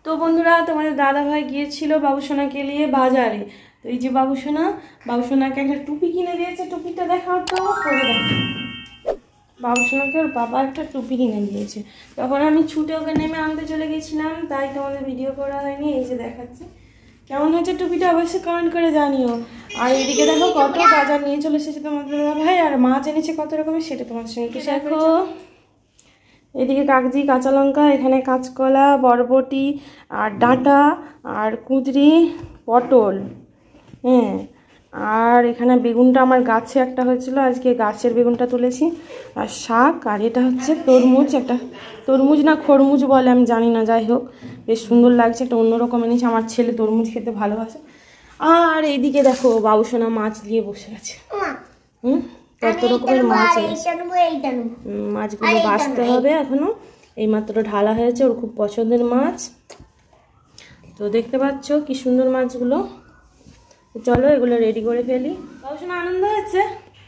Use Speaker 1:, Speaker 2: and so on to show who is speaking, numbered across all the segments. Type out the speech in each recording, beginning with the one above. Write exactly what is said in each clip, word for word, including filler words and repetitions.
Speaker 1: তো বন্ধুরা তোমাদের দাদা ভাই গিয়েছিল বাবুসোনাকে নিয়ে বাজারে। তো এই যে বাবুসোনা বাবুসোনাকে একটা টুপি কিনে দিয়েছে। টুপিটা দেখাও তো, পরে দেখো। বাবুসোনাকে ওর বাবা একটা টুপি কিনে দিয়েছে। তখন আমি ছুটে ওকে নেমে আনতে চলে গেছিলাম, তাই তোমাদের ভিডিও করা হয়নি। এই যে দেখাচ্ছি কেমন হয়েছে টুপিটা, অবশ্যই কমেন্ট করে জানিও। আর এদিকে দেখো কত বাজার নিয়ে চলে এসেছে তোমাদের দাদা ভাই, আর মাছ এনেছে কত রকমের, সেটা তোমাদের সঙ্গে একটু শেয়ার করো। এদিকে কাগজি, কাঁচা লঙ্কা, এখানে কাঁচকলা, বরবটি আর ডাঁটা আর কুঁদরি, পটল, হ্যাঁ। আর এখানে বেগুনটা আমার গাছে একটা হয়েছিল, আজকে গাছের বেগুনটা তুলেছি। আর শাক, আর এটা হচ্ছে তরমুজ, একটা তরমুজ না খরমুজ বলে আমি জানি না, যাই হোক বেশ সুন্দর লাগছে, একটা অন্যরকম এনেছে। আমার ছেলে তরমুজ খেতে ভালোবাসে। আর এইদিকে দেখো বাবুসোনা মাছ দিয়ে বসে আছে। হুম কত রকমের মাছ আছে, মাছগুলো বাছতে হবে এখনো, এইমাত্র ঢালা হয়েছে। ওর খুব পছন্দের মাছ, তো দেখতে পাচ্ছ কি সুন্দর মাছগুলো। চলো এগুলো রেডি করে ফেলি। বাবুসোনা আনন্দ হচ্ছে?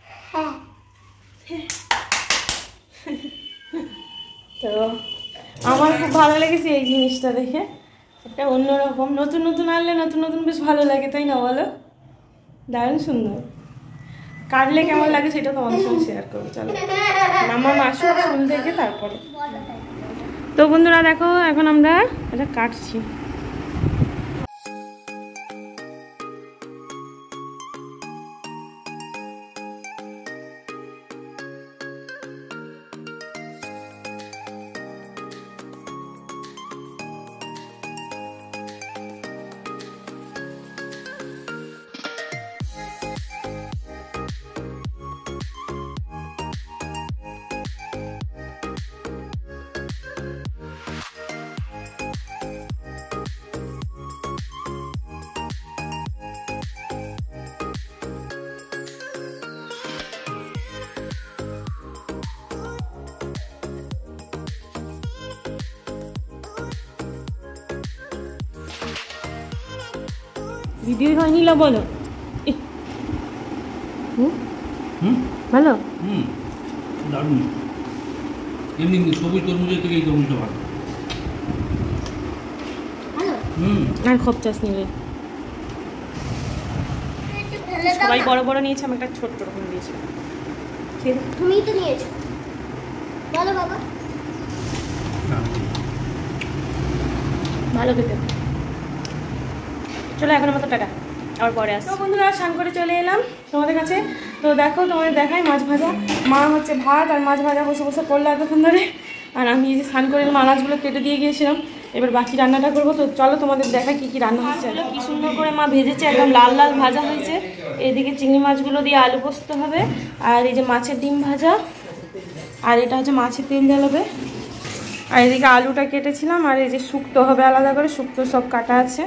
Speaker 1: তো আমার খুব ভালো লেগেছে এই জিনিসটা দেখে, একটা অন্যরকম, নতুন নতুন আনলে নতুন নতুন বেশ ভালো লাগে, তাই না বলো? দারুণ সুন্দর। কাটলে কেমন লাগে সেটা তোমাদের সঙ্গে শেয়ার করবো। চলো মামা আসুক স্কুল থেকে, তারপরে। তো বন্ধুরা দেখো এখন আমরা এটা কাটছি। ভিডিও হয়নি লা বলো। হুম হুম ভালো, হুম দারুণ। এমনি সবুজ তরমুজের থেকে এই তরমুজটা ভালো। হুম আর খুব চাষ নিলে সবাই বড় বড় নিয়েছে, আমি একটা ছোট্ট রকম দিয়েছি।
Speaker 2: তুমি তো নিয়েছো, বলো বাবা।
Speaker 1: ভালো খেতে। চলো এখন মতো টাটা, আবার পরে আসো। তো বন্ধুরা স্নান করে চলে এলাম তোমাদের কাছে। তো দেখো তোমাদের দেখাই মাছ ভাজা, মা হচ্ছে ভাত আর মাছ ভাজা বসে বসে করলো এতক্ষণ ধরে। আর আমি এই যে স্নান করে মাছগুলো কেটে দিয়ে গিয়েছিলাম, এবার বাকি রান্নাটা করবো। তো চলো তোমাদের দেখাই কী কী রান্না হচ্ছে। কি সুন্দর করে মা ভেজেছে, একদম লাল লাল ভাজা হয়েছে। এদিকে চিংড়ি মাছগুলো দিয়ে আলু পোস্ত হবে, আর এই যে মাছের ডিম ভাজা, আর এটা হচ্ছে মাছের তেল জ্বালাবে। আর এদিকে আলুটা কেটেছিলাম, আর এই যে শুক্তো হবে আলাদা করে, শুক্তো সব কাটা আছে।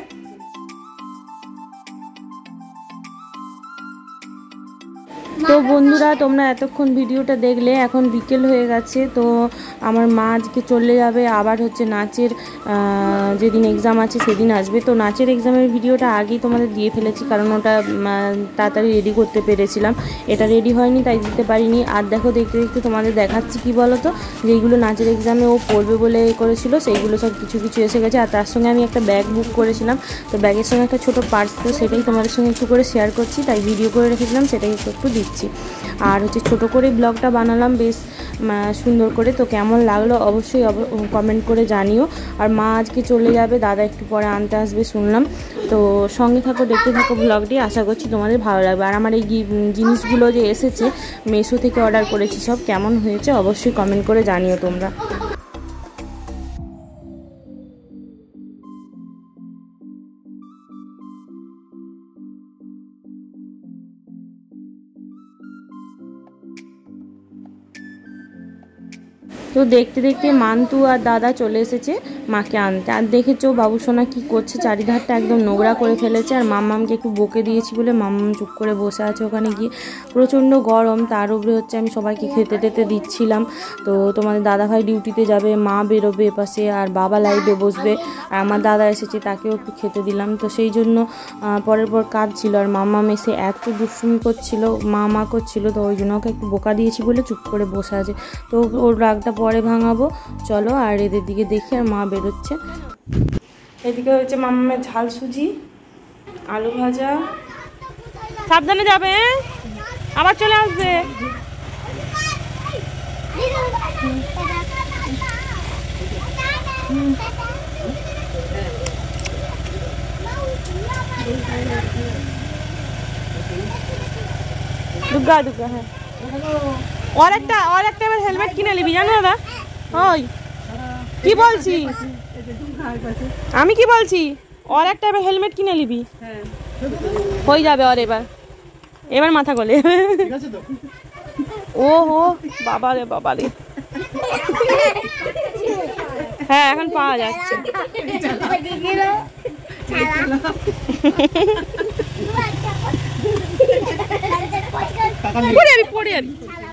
Speaker 1: তো বন্ধুরা তোমরা এতক্ষণ ভিডিওটা দেখলে, এখন বিকেল হয়ে গেছে। তো আমার মা আজকে চলে যাবে আবার হচ্ছে নাচের, যেদিন এক্সাম আছে সেদিন আসবে। তো নাচের এক্সামের ভিডিওটা আগেই তোমাদের দিয়ে ফেলেছি, কারণ ওটা তাড়াতাড়ি রেডি করতে পেরেছিলাম, এটা রেডি হয়নি তাই দিতে পারিনি। আর দেখো দেখতে দেখতে তোমাদের দেখাচ্ছি কি বলো তো, যেইগুলো নাচের এক্সামে ও পড়বে বলে করেছিল সেইগুলো সব কিছু কিছু এসে গেছে। আর তার সঙ্গে আমি একটা ব্যাগ বুক করেছিলাম, তো ব্যাগের সঙ্গে একটা ছোটো পার্স, তো সেটাই তোমাদের সঙ্গে একটু করে শেয়ার করছি, তাই ভিডিও করে রেখেছিলাম, সেটাই একটু একটু দিচ্ছি। আর হচ্ছে ছোটো করে ব্লগটা বানালাম বেশ সুন্দর করে। তো কেমন লাগলো অবশ্যই কমেন্ট করে জানিও। আর মা আজকে চলে যাবে, দাদা একটু পরে আনতে আসবে শুনলাম। তো সঙ্গে থাকো, দেখতে থাকো ব্লগটি, আশা করছি তোমাদের ভালো লাগবে। আর আমার এই জিনিসগুলো যে এসেছে মেশো থেকে অর্ডার করেছি, সব কেমন হয়েছে অবশ্যই কমেন্ট করে জানিও তোমরা। তো দেখতে দেখতে মান্তু আর দাদা চলে এসেছে মাকে আনতে। আর দেখেছো বাবুসোনা কি করছে, চারিধারটা একদম নোংরা করে ফেলেছে। আর মাম্মামকে একটু বকে দিয়েছি বলে মাম্মাম চুপ করে বসে আছে ওখানে গিয়ে। প্রচণ্ড গরম, তার উপরে হচ্ছে আমি সবাইকে খেতে টেতে দিচ্ছিলাম। তো তোমাদের দাদাভাই ডিউটিতে যাবে, মা বেরোবে এপাশে, আর বাবা লাইভে বসবে, আর আমার দাদা এসেছে তাকেও একটু খেতে দিলাম। তো সেই জন্য পরের পর কাজ ছিল। আর মাম্মাম এসে এত দুষ্টুমি করছিল, মা মা করছিল, তো ওই জন্য ওকে একটু বোকা দিয়েছি বলে চুপ করে বসে আছে। তো ওর রাগটা পরে ভাঙাবো, চলো। আর এদের দিকে দেখি আর মা বেরোচ্ছে। এদিকে হচ্ছে মামামের ঝাল সুজি, আলু ভাজা। সাবধানে যাবে, আবার চলে আসবে। দুর্গা দুর্গা হ্যাঁ। और একটা और একটা এবার হেলমেট কিনে নিবি জানো দাদা। ওই কি বলছি আমি কি বলছি और একটা এবার হেলমেট কিনে নিবি, হয়ে যাবে। আর এবার এবার মাথা গলে ও হো বাবা রে বাবা রে। হ্যাঁ এখন পাওয়া যাচ্ছে। পড়ে আরি পড়ে আরি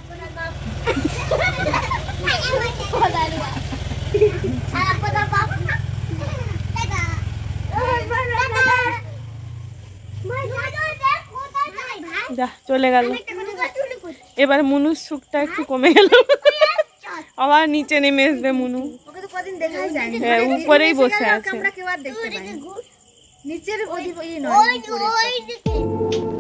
Speaker 1: যা চলে গেল। এবার মুনুর সুখটা একটু কমে গেল, আবার নিচে নেমে আসবে মুনু। হ্যাঁ উপরেই বসে আছে।
Speaker 3: নিচের